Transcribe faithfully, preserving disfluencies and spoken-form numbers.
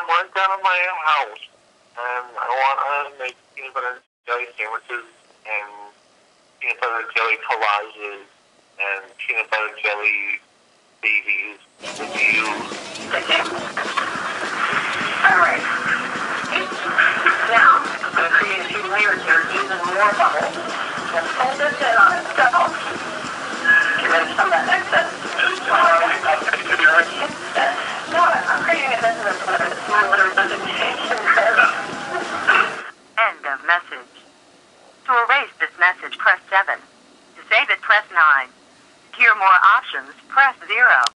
I'm right down at my house, and I want to make peanut butter and jelly sandwiches, and peanut butter and jelly collages, and peanut butter and jelly babies with you. Alright. Now, I'm going to create a few layers here using more bubbles. Just hold this in on itself. Get rid of some of that excess. No, I'm creating a business with a small little presentation. End of message. To erase this message, press seven. To save it, press nine. To hear more options, press zero.